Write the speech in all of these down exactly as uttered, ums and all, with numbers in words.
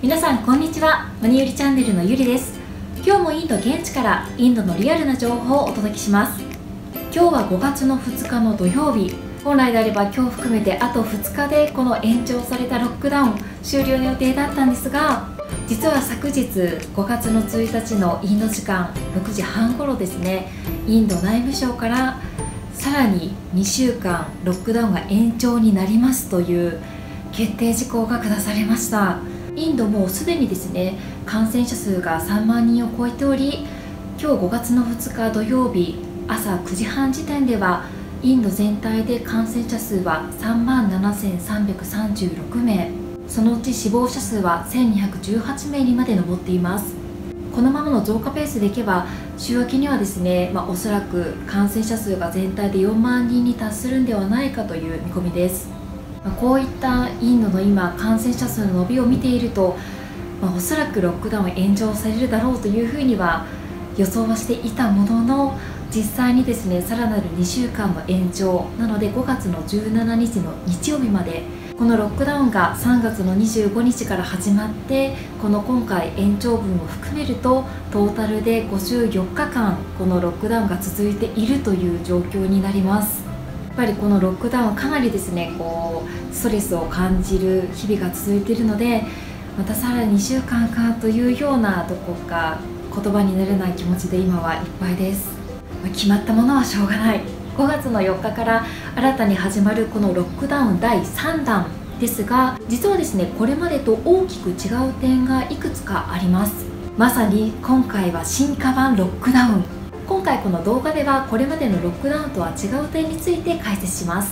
皆さんこんにちは。マニユリチャンネルのゆりです。今日もインド現地からインドのリアルな情報をお届けします。今日はごがつのふつかの土曜日。本来であれば今日含めてあとふつかでこの延長されたロックダウン終了の予定だったんですが、実は昨日ごがつのついたちのインド時間ろくじはん頃ですね、インド内務省からさらににしゅうかんロックダウンが延長になりますという決定事項が下されました。インドもすでにですね、感染者数がさんまんにんを超えており、今日ごがつのふつか土曜日朝くじはん時点ではインド全体で感染者数はさんまんななせんさんびゃくさんじゅうろくめい、そのうち死亡者数はせんにひゃくじゅうはちめいにまで上っています。このままの増加ペースでいけば週明けにはですね、まあ、おそらく感染者数が全体でよんまんにんに達するんではないかという見込みです。まあ、こういったインドの今感染者数の伸びを見ていると、まあ、おそらくロックダウン延長されるだろうというふうには予想はしていたものの、実際にですねさらなるにしゅうかんの延長なのでごがつのじゅうしちにちの日曜日まで、このロックダウンがさんがつのにじゅうごにちから始まって、この今回延長分を含めるとトータルでごじゅうよっかかんこのロックダウンが続いているという状況になります。やっぱりこのロックダウンかなりですねこうストレスを感じる日々が続いているので、またさらににしゅうかんかというようなどこか言葉になれない気持ちで今はいっぱいです。まあ、決まったものはしょうがない。ごがつのよっかから新たに始まるこのロックダウンだいさんだんですが、実はですねこれまでと大きく違う点がいくつかあります。まさに今回は進化版ロックダウン。今回この動画ではこれまでのロックダウンとは違う点について解説します。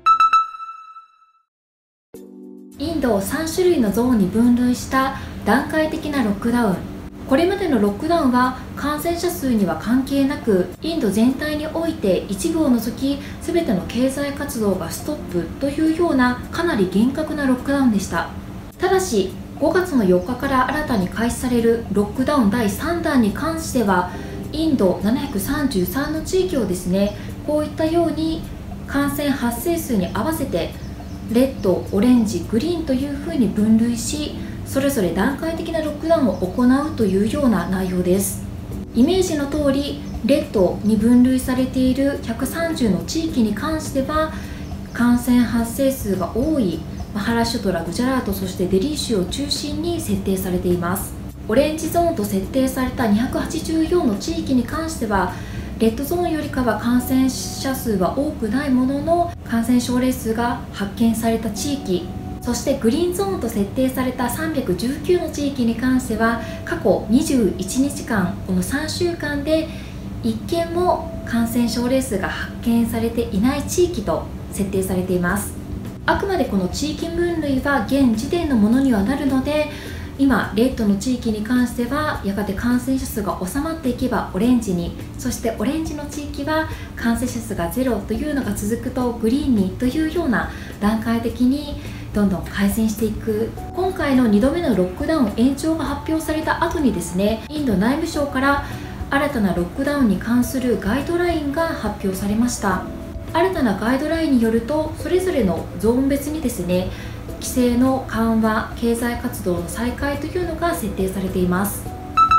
インドをさんしゅるいのゾーンに分類した段階的なロックダウン。これまでのロックダウンは感染者数には関係なく、インド全体において一部を除き全ての経済活動がストップというようなかなり厳格なロックダウンでした。ただしごがつのよっかから新たに開始されるロックダウンだいさんだんに関しては、インドななひゃくさんじゅうさんの地域をですねこういったように感染発生数に合わせてレッド、オレンジ、グリーンというふうに分類し、それぞれ段階的なロックダウンを行うというような内容です。イメージの通りレッドに分類されているひゃくさんじゅうの地域に関しては感染発生数が多いマハラシュトラ、グジャラート、そしてデリー州を中心に設定されています。オレンジゾーンと設定されたにひゃくはちじゅうよんの地域に関してはレッドゾーンよりかは感染者数は多くないものの、感染症例数が発見された地域、そしてグリーンゾーンと設定されたさんびゃくじゅうきゅうの地域に関しては過去にじゅういちにちかんこのさんしゅうかんでいっけんも感染症例数が発見されていない地域と設定されています。あくまでこの地域分類は現時点のものにはなるので、今レッドの地域に関してはやがて感染者数が収まっていけばオレンジに、そしてオレンジの地域は感染者数がゼロというのが続くとグリーンにというような段階的にどんどん改善していく。今回のにどめのロックダウン延長が発表された後にですね、インド内務省から新たなロックダウンに関するガイドラインが発表されました。新たなガイドラインによると、それぞれのゾーン別にですね規制の緩和、経済活動の再開というのが設定されています。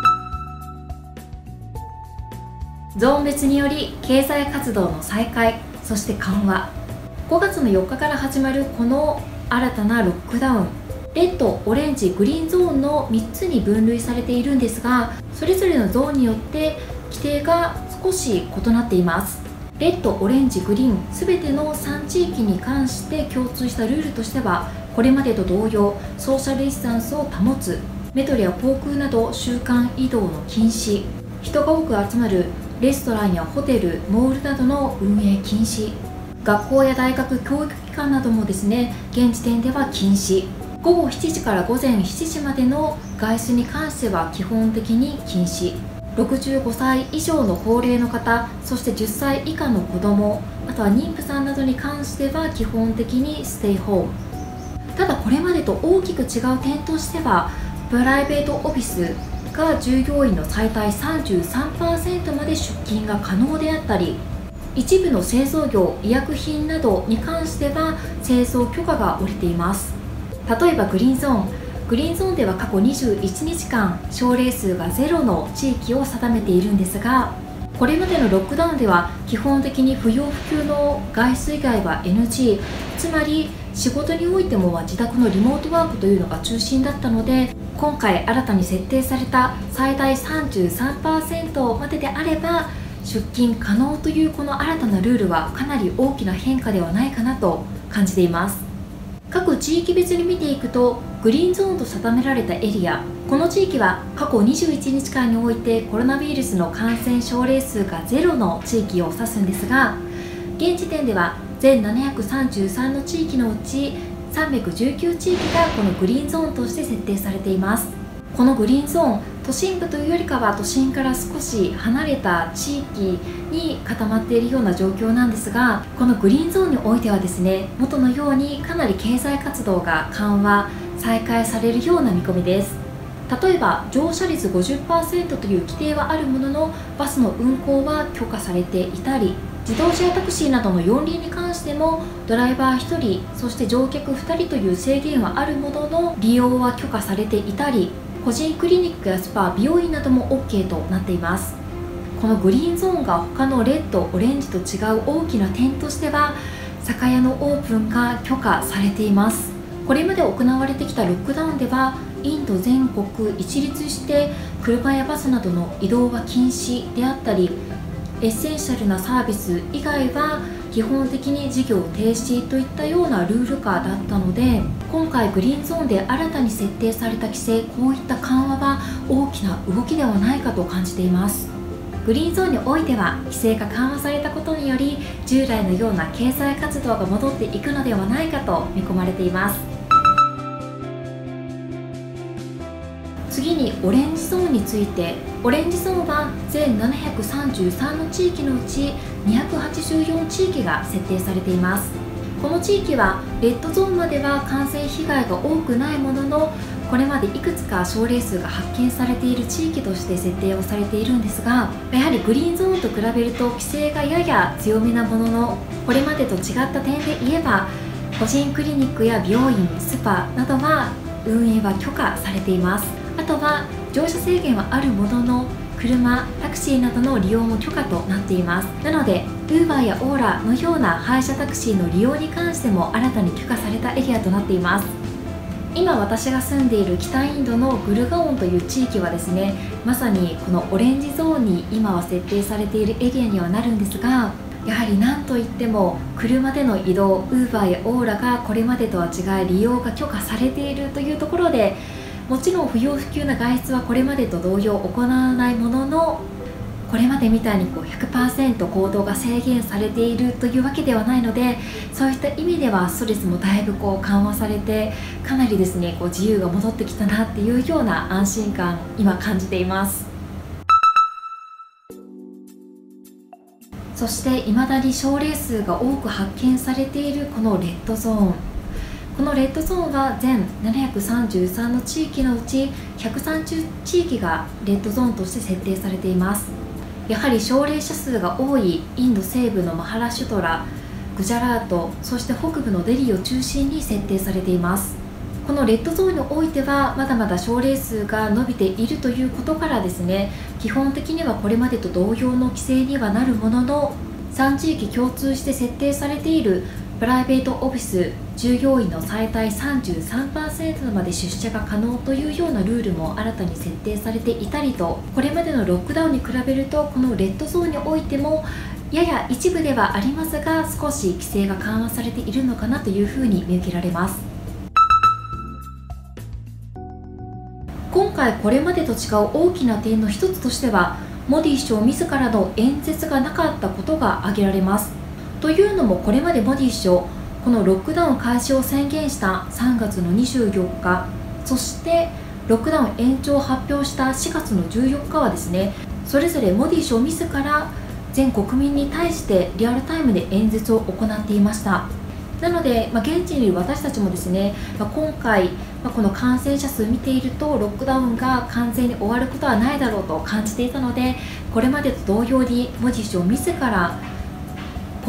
ゾーン別により経済活動の再開、そして緩和。ごがつのよっかから始まるこの新たなロックダウン、レッド、オレンジ、グリーンゾーンのみっつに分類されているんですが、それぞれのゾーンによって規定が少し異なっています。レッド、オレンジ、グリーン全てのさん地域に関して共通したルールとしては、これまでと同様ソーシャルディスタンスを保つ、メトロや航空など週間移動の禁止、人が多く集まるレストランやホテル、モールなどの運営禁止、学校や大学、教育機関などもですね現時点では禁止、ごごしちじからごぜんしちじまでの外出に関しては基本的に禁止、ろくじゅうごさい以上の高齢の方、そしてじゅっさい以下の子ども、あとは妊婦さんなどに関しては基本的にステイホーム。ただこれまでと大きく違う点としては、プライベートオフィスが従業員の最大 さんじゅうさんパーセント まで出勤が可能であったり、一部の製造業、医薬品などに関しては製造許可が下りています。例えばグリーンゾーン、 グリーンゾーンでは過去にじゅういちにちかん症例数がゼロの地域を定めているんですが、これまでのロックダウンでは基本的に不要不急の外出以外は エヌジー、 つまり仕事においても自宅のリモートワークというのが中心だったので、今回新たに設定された最大 さんじゅうさんパーセント までであれば出勤可能というこの新たなルールはかなり大きな変化ではないかなと感じています。各地域別に見ていくと、グリーンゾーンと定められたエリア、この地域は過去にじゅういちにちかんにおいてコロナウイルスの感染症例数がゼロの地域を指すんですが、現時点では全ななひゃくさんじゅうさんの地域のうちさんびゃくじゅうきゅう地域がこのグリーンゾーンとして設定されています。このグリーンゾーン、都心部というよりかは都心から少し離れた地域に固まっているような状況なんですが、このグリーンゾーンにおいてはですね、元のようにかなり経済活動が緩和再開されるような見込みです。例えば乗車率 ごじゅっパーセント という規定はあるものの、バスの運行は許可されていたり、自動車やタクシーなどの四輪に関してもドライバーひとり、そして乗客ふたりという制限はあるものの利用は許可されていたり、個人クリニックやスパ、美容院なども オーケー となっています。このグリーンゾーンが他のレッド、オレンジと違う大きな点としては、酒屋のオープンが許可されています。これまで行われてきたロックダウンでは、インド全国一律して車やバスなどの移動は禁止であったり、エッセンシャルなサービス以外は基本的に事業停止といったようなルール化だったので、今回グリーンゾーンで新たに設定された規制、こういった緩和は大きな動きではないかと感じています。グリーンゾーンにおいては規制が緩和されたことにより、従来のような経済活動が戻っていくのではないかと見込まれています。次にオレンジゾーンについて、オレンジゾーンは全ななひゃくさんじゅうさんの地域のうちにひゃくはちじゅうよん地域が設定されています。この地域はレッドゾーンまでは感染被害が多くないものの、これまでいくつか症例数が発見されている地域として設定をされているんですが、やはりグリーンゾーンと比べると規制がやや強めなものの、これまでと違った点で言えば個人クリニックや美容院、スパなどは運営は許可されています。あとは乗車制限はあるものの、車、タクシーなどの利用も許可となっています。なので Uber や オーラ のような配車タクシーの利用に関しても新たに許可されたエリアとなっています。今私が住んでいる北インドのグルガオンという地域はですね、まさにこのオレンジゾーンに今は設定されているエリアにはなるんですが、やはり何といっても車での移動、 Uber や オーラ がこれまでとは違い利用が許可されているというところで、もちろん不要不急な外出はこれまでと同様行わないものの、これまでみたいにこう ひゃくパーセント 行動が制限されているというわけではないので、そういった意味ではストレスもだいぶこう緩和されて、かなりですねこう自由が戻ってきたなっていうような安心感今感じています。そして未だに症例数が多く発見されているこのレッドゾーン、このレッドゾーンは全ななひゃくさんじゅうさんの地域のうちひゃくさんじゅう地域がレッドゾーンとして設定されています。やはり症例者数が多いインド西部のマハラシュトラ、グジャラート、そして北部のデリーを中心に設定されています。このレッドゾーンにおいてはまだまだ症例数が伸びているということからですね、基本的にはこれまでと同様の規制にはなるものの、さん地域共通して設定されているプライベートオフィス従業員の最大 さんじゅうさんパーセント まで出社が可能というようなルールも新たに設定されていたりと、これまでのロックダウンに比べるとこのレッドゾーンにおいてもやや一部ではありますが、少し規制が緩和されているのかなというふうに見受けられます。今回これまでと違う大きな点の一つとしては、モディ首相自らの演説がなかったことが挙げられます。というのも、これまでモディ首相、このロックダウン開始を宣言したさんがつのにじゅうよっか、そしてロックダウン延長を発表したしがつのじゅうよっかはですね、それぞれモディ首相自ら全国民に対してリアルタイムで演説を行っていました。なので、まあ、現地にいる私たちもですね、まあ、今回、まあ、この感染者数を見ているとロックダウンが完全に終わることはないだろうと感じていたので、これまでと同様にモディ首相自ら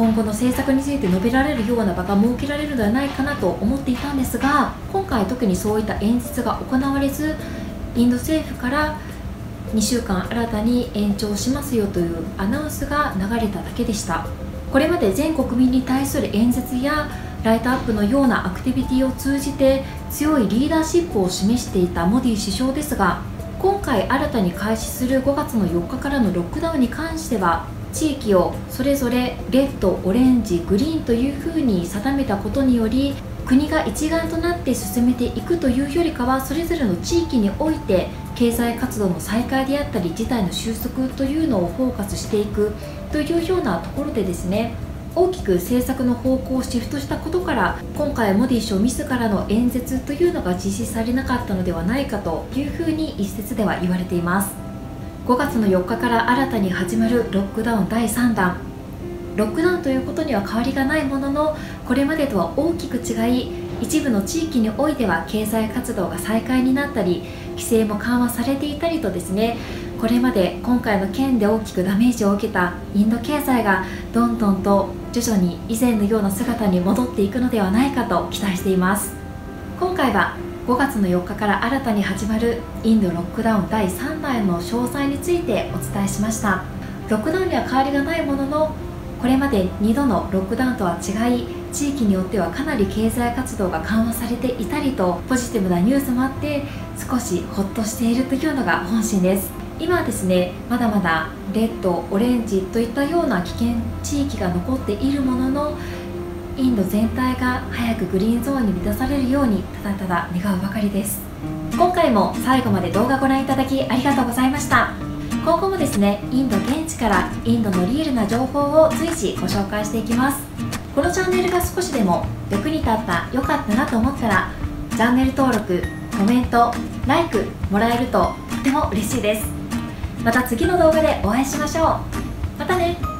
今後の政策について述べられるような場が設けられるのではないかなと思っていたんですが、今回特にそういった演説が行われず、インド政府からにしゅうかん新たに延長しますよというアナウンスが流れただけでした。これまで全国民に対する演説やライトアップのようなアクティビティを通じて強いリーダーシップを示していたモディ首相ですが、今回新たに開始するごがつのよっかからのロックダウンに関しては、地域をそれぞれレッド、オレンジ、グリーンというふうに定めたことにより、国が一丸となって進めていくというよりかは、それぞれの地域において経済活動の再開であったり事態の収束というのをフォーカスしていくというようなところでですね、大きく政策の方向をシフトしたことから、今回モディ首相自らの演説というのが実施されなかったのではないかというふうに一説では言われています。ごがつのよっかから新たに始まるロックダウンだいさんだん、ロックダウンということには変わりがないものの、これまでとは大きく違い、一部の地域においては経済活動が再開になったり、規制も緩和されていたりとですね、これまで今回の件で大きくダメージを受けたインド経済がどんどんと徐々に以前のような姿に戻っていくのではないかと期待しています。今回はごがつのよっかから新たに始まるインドロックダウンだいさんだんへの詳細についてお伝えしました。ロックダウンには変わりがないものの、これまでにどのロックダウンとは違い、地域によってはかなり経済活動が緩和されていたりと、ポジティブなニュースもあって少しホッとしているというのが本心です。今はですね、まだまだレッド、オレンジといったような危険地域が残っているものの、インド全体が早くグリーンゾーンに満たされるようにただただ願うばかりです。今回も最後まで動画ご覧いただきありがとうございました。今後もですね、インド現地からインドのリアルな情報を随時ご紹介していきます。このチャンネルが少しでも役に立った、良かったなと思ったら、チャンネル登録、コメント、ライクもらえるととても嬉しいです。また次の動画でお会いしましょう。またね。